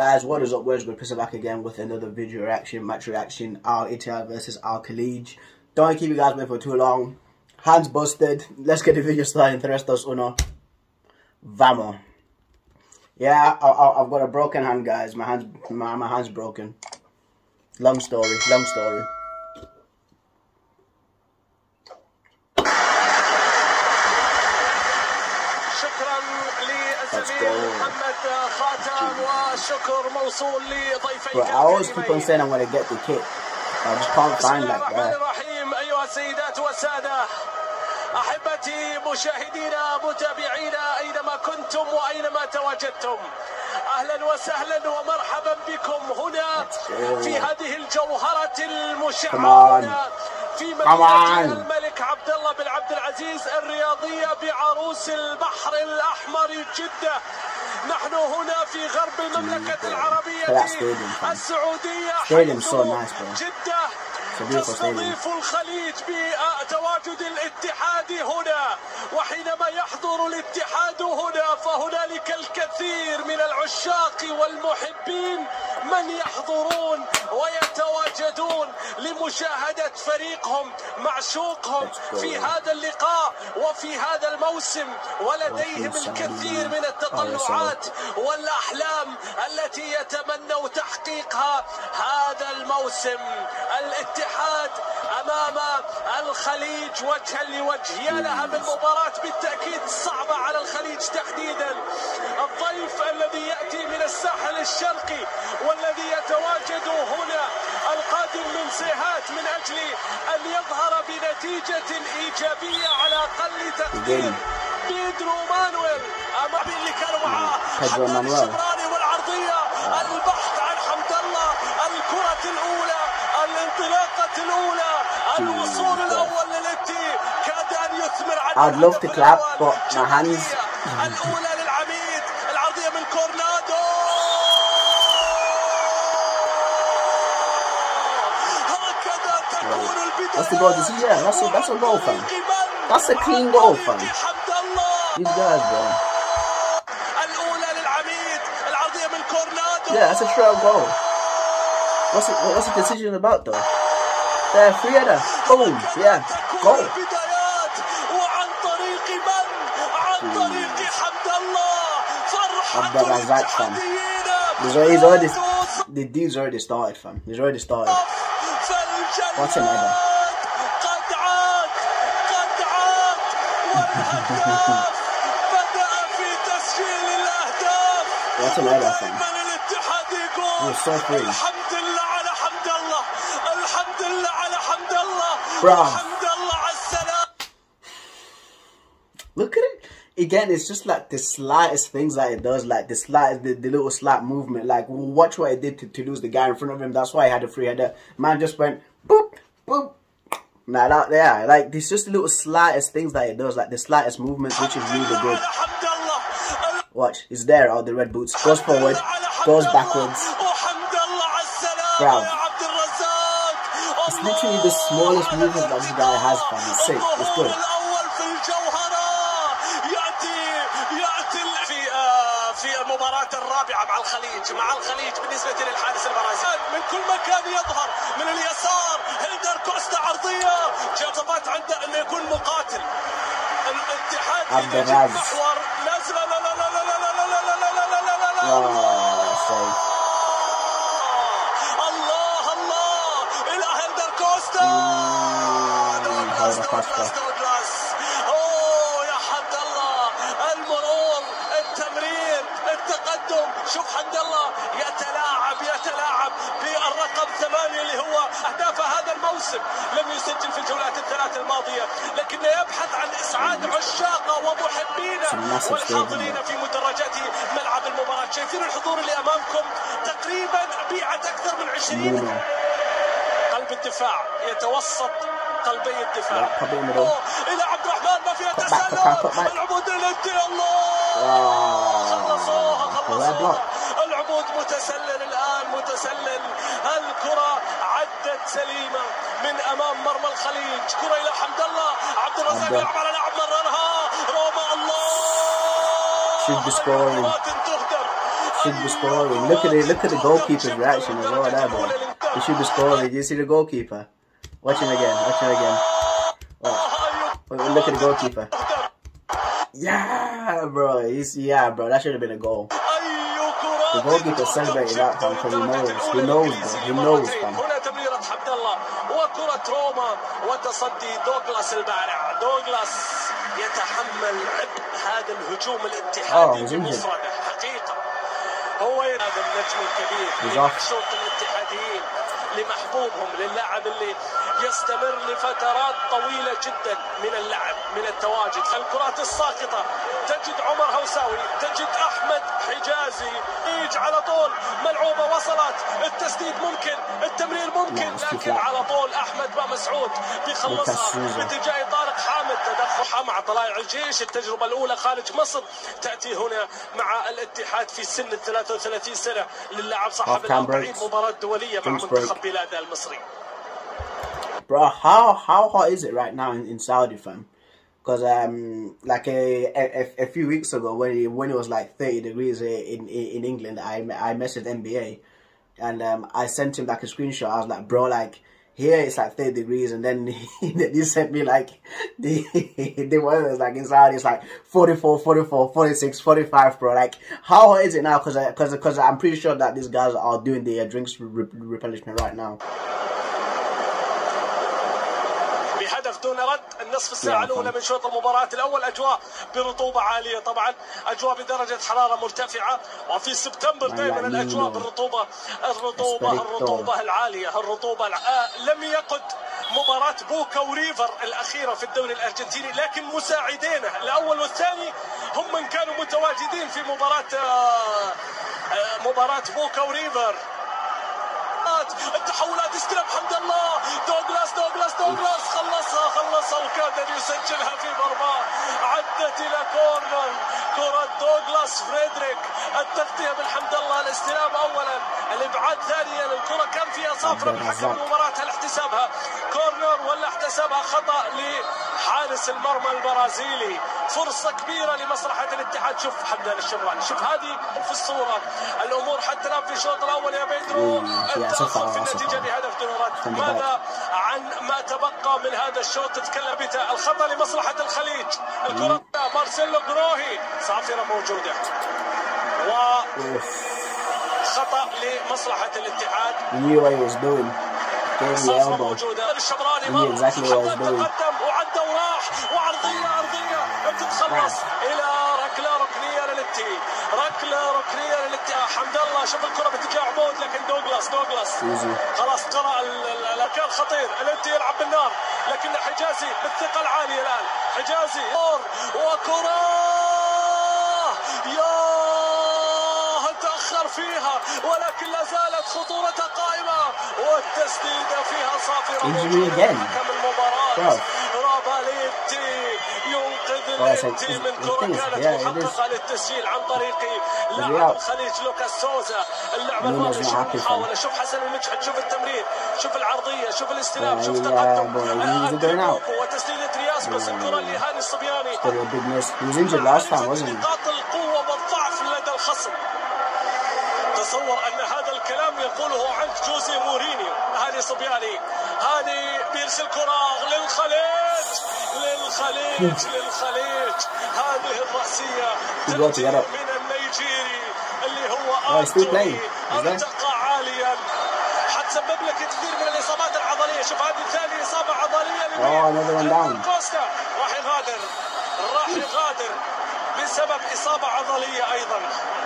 guys, what is up? Where's good? Pissing back again with another video reaction, match reaction. Al Ittihad versus Al Khaleej. Don't keep you guys waiting for too long. Hands busted. Let's get the video started. Tres, dos, uno. Vamos. Yeah, I've got a broken hand, guys. My hand's broken. Long story. Long story. Bro, I always keep on saying I'm gonna get the kit. I just can't find that guy. أحبتي مشاهدينا متابعينا أينما كنتم وأينما تواجدتم، أهلا وسهلا ومرحبا بكم هنا في هذه الجوهرة المشعة في مدينة الملك عبد الله بن عبد العزيز الرياضية بعروس البحر الأحمر جدة. نحن هنا في غرب المملكة العربية السعودية حيث جدة تستضيف الخليج بتواجد الاتحاد هنا، وحينما يحضر الاتحاد هنا فهنالك الكثير من العشاق والمحبين من يحضرون ويتواجدون لمشاهدة فريقهم معشوقهم في هذا اللقاء وفي هذا الموسم، ولديهم الكثير من التطلعات والأحلام التي يتمنوا تحقيقها هذا الموسم. الاتحاد أمام الخليج وجها لوجه، يا لها من مباراة بالتأكيد صعبة على الخليج تحديدا. الضيف الذي يأتي من الساحل الشرقي والذي يتواجد هنا القادم من سيهات من أجل أن يظهر بنتيجة إيجابية على أقل تقدير. بيدرو مانويل أمام اللي كانوا معاه حمدان الشبراني والعرضية، البحث عن حمد الله، الكرة الأولى، الانطلاقة الأولى، الوصول الأول للتي كاد أن يثمر عن I'd love to clap but my hands. الأولى للعميد، العرضية من كورنادو. هكذا تكون البداية. That's the goal. You see, yeah, that's a goal, fam. That's a clean goal, fam. These guys, bro. الأولى للعميد، العرضية من كورنادو. Yeah, that's a straight goal. What's the decision about though? There, free header. Boom. Yeah. Goal. وعن طريق من؟ عن طريق حمد الله. فرحة fam. He's already, the dude's already started, fam. He's already started. What's an header? قد عاد والأهداف بدأ في تسجيل الأهداف. What's an header, fam? من الاتحاد يقول He's so free. الحمد لله على حمد الله، الحمد لله على حمد الله، الحمد لله على السلام. Look at it. Again, it's just like the slightest things that it does, like the little slight movement. Like, watch what it did to lose the guy in front of him. That's why he had a free header. Man just went boop, boop. Nah, that there. Like, it's just the little slightest things that it does, like the slightest movements, which is really good. Watch, it's there, all the red boots. Goes forward, goes backwards. Bro, it's literally the smallest movement that this guy has, fam. It's sick, it's good. في المباراة الرابعة مع الخليج بالنسبة للحارس البرازيلي من كل مكان يظهر من اليسار. هيلدر كوستا عرضية، جاذبات عنده انه يكون مقاتل. الاتحاد في محور نازل. لا لا لا لا لا لا لا لا لا لا لا لا الله الله الى هيلدر كوستا. اوه يا حمد الله، المرور، التمرير، التقدم. شوف حمد الله يتلاعب بالرقم 8 اللي هو أهداف هذا الموسم. لم يسجل في الجولات الثلاث الماضية، لكنه يبحث عن إسعاد عشاقه ومحبينه والحاضرين في مدرجات ملعب المباراة. شايفين الحضور اللي أمامكم؟ تقريبا بيعت أكثر من 20. قلب الدفاع يتوسط قلبي الدفاع. إلى عبد الرحمن، ما فيها تسلل. العبود للتي، الله خلصوها. العبود متسلل الآن، متسلل. الكرة عدت سليمة من أمام مرمى الخليج. كرة إلى حمد الله، عبد الرزاق يلعب على لاعب مررها روما. الله، should be scoring. Should be scoring. Look at it. Look at the goalkeeper's reaction as well. There, bro. He should be scoring. You see the goalkeeper? Watch him again. Watch him again. Wait, look at the goalkeeper. Yeah, bro. Yeah, bro. That should have been a goal. The goalkeeper celebrated that one because he knows. He knows, bro. He knows, fam. وكرة روما وتصدي دوغلاس البارع. دوغلاس يتحمل عبء هذا الهجوم الاتحادي بمفرده حقيقة. هو هذا النجم الكبير لشوط الاتحاديين، لمحبوبهم، للاعب اللي يستمر لفترات طويلة جدا من اللعب، من التواجد. الكرات الساقطة، تجد عمر هوساوي، تجد أحمد حجازي، يجي على طول، ملعوبة وصلت، التسديد ممكن، التمرير ممكن، لكن على طول أحمد مسعود بيخلصها باتجاه طارق حامد. تدخل مع طلائع الجيش، التجربة الأولى خارج مصر تأتي هنا مع الاتحاد في سن 33 سنة للاعب صاحب ال40 مباراة دولية مع منتخب بلاده المصري. Bro, how hot is it right now in Saudi, fam? Because like a few weeks ago when it was like 30 degrees in England, I messaged NBA and I sent him like a screenshot. I was like, bro, like here it's like 30 degrees, and then he sent me like the weather is like in Saudi it's like 44, 44, 46, 45, bro. Like how hot is it now? Because I'm pretty sure that these guys are doing the drinks replenishment right now. هدف دون رد النصف الساعة الأولى من شوط المباراة الأول. أجواء برطوبة عالية طبعا، أجواء بدرجة حرارة مرتفعة، وفي سبتمبر دائما الأجواء بالرطوبة الرطوبة العالية، لم يقد مباراة بوكا وريفر الأخيرة في الدوري الأرجنتيني، لكن مساعدينه الأول والثاني هم من كانوا متواجدين في مباراة بوكا وريفر. التحولات، استلم حمد الله، دوغلاس خلصها وكاد ان يسجلها في مرماه. عدت الى كورنر، كرة دوغلاس فريدريك، التغطية من حمد الله، الاستلام اولا، الابعاد ثانيا. الكرة كان فيها صافرة من حكم المباراة، هل احتسابها كورنر ولا احتسابها خطأ لحارس المرمى البرازيلي؟ فرصة كبيرة لمصلحة الاتحاد. شوف حمدان الشمراني، شوف هذه في الصورة الامور حتى الان في الشوط الاول يا بيدرو. التأخر في النتيجة بهدف دون رد. ماذا عن ما تبقى من هذا الشوط تتكلم بتا؟ الخطأ لمصلحة الخليج، الكرة مارسيلو جروهي، صافرة موجودة، وخطأ لمصلحة الاتحاد. صافرة موجودة. الشمراني مر، تقدم وعدى وراح، وعرضية بتتخلص إلى ركلة ركنية للاتحاد. حمد الله، شوف الكرة باتجاه عمود، لكن دوغلاس خلاص قرأ الأركان خطير. الانتي يلعب بالنار، لكن حجازي بالثقة العالية الآن، حجازي وكرة تأخر فيها، ولكن لا زالت خطورتها قائمة، والتسديدة فيها صافرة موجودة. حكم المباراة راباليتي ينقذ الانتي من كرة كانت محققة للتسجيل عن طريق لاعب الخليج لوكاس سوزا. اللعبة الماضية، شوف المحاولة، شوف حسن المجحد، شوف التمرير، شوف العرضية، شوف الاستلام، شوف تقدم وتسديدة رياس، بس الكرة اللي هاني الصبياني. نقاط القوة والضعف لدى الخصم. تصور أن هذا الكلام يقوله عنك جوزي مورينيو. هاني صبياني، هاني بيرسل كرة للخليج. هذه الرأسية تأتي من النيجيري اللي هو آرتوري، ارتقى عاليا، حتسبب لك كثير من الإصابات العضلية. شوف هذه ثاني إصابة عضلية كوستا، راح يغادر بسبب إصابة عضلية أيضا.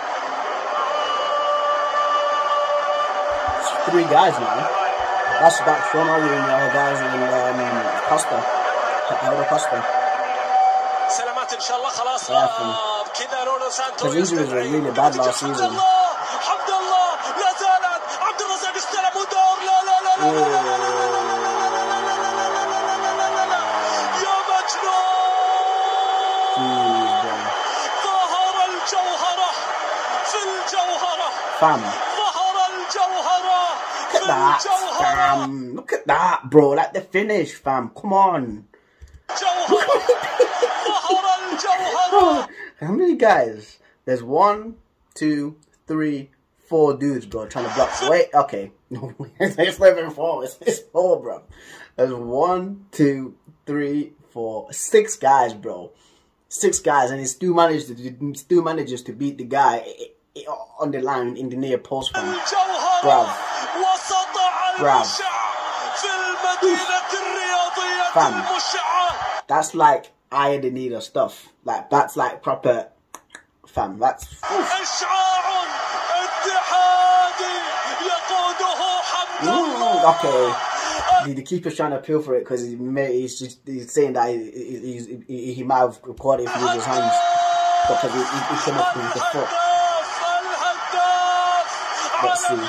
3 guys now. That's Sean O'Reilly and the other guys in Costa. سلامات ان شاء الله. خلاص كذا نونو سانتو. His injuries were really bad last season. حمد الله لا زالت. عبد الرزاق استلم ودور. لا يا مجنون. ظهر الجوهرة في الجوهرة. ظهر الجوهرة. Look at that, fam. Look at that, bro. Like the finish, fam. Come on. How many guys? There's 1, 2, 3, 4 dudes, bro, trying to block. Wait, okay. It's not even 4. It's 4, bro. There's 1, 2, 3, 4, 6 guys, bro. 6 guys, and he still manages to beat the guy on the line in the near post, fam. Bruv. Fam. That's like eye the needle stuff. Like, that's like proper, fam. That's. Okay. The keeper's trying to appeal for it because he's saying that he might have caught it with his hands because he came up with the foot. Let's see.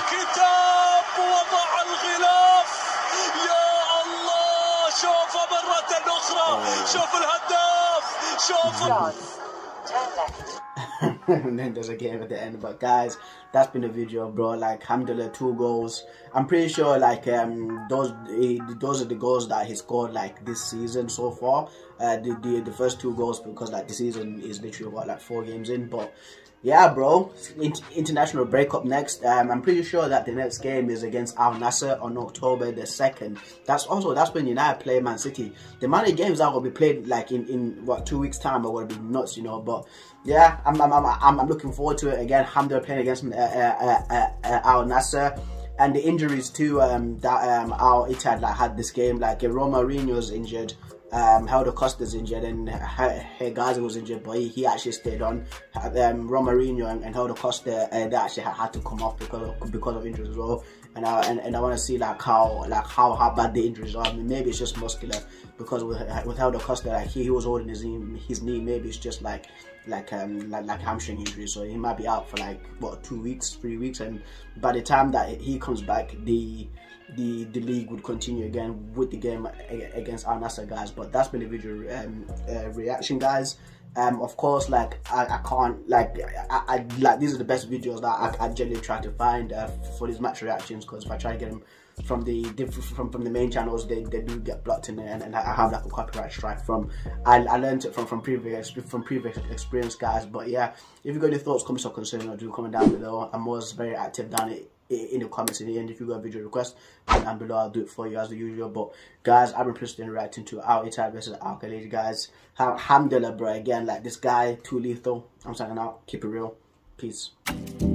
And then there's a game at the end. But guys, that's been the video, bro. Like, alhamdulillah, 2 goals. I'm pretty sure like those are the goals that he scored like this season so far. The first 2 goals, because like the season is literally what, like 4 games in. But yeah, bro, international breakup next. I'm pretty sure that the next game is against Al Nassr on October the 2nd. That's when United play Man City. The amount of games that will be played like in what, 2 weeks time are going to be nuts, you know. But yeah, I'm looking forward to it again. Hamza playing against Al Nassr. And the injuries too that our Ittihad like had this game, like Romarinho's injured, Helder Costa's injured, and Hegazi was injured, but he actually stayed on. Romarinho and Helder Costa they actually had to come off because of injuries as well. And I want to see like how bad the injuries are. I mean, maybe it's just muscular, because with Helder Costa, like he was holding his knee. Maybe it's just like hamstring injury, so he might be out for like what, 2 weeks, 3 weeks, and by the time that he comes back, the league would continue again with the game against Al Nassr, guys. But that's been the video reaction, guys. Of course, like I can't like these are the best videos that I generally try to find for these match reactions, because if I try to get them from the main channels, they do get blocked in there, and I have like a copyright strike from. I learned it from previous experience, guys. But yeah, if you got any thoughts, comments or concerns, do comment down below. I'm always very active down in the comments in the end. If you got a video request, comment down below, I'll do it for you as the usual. But guys, I've been interested in reacting to our Ittihad versus our Khaleej, guys. Alhamdulillah, bro. Again, like, this guy too lethal. I'm signing out. Keep it real. Peace.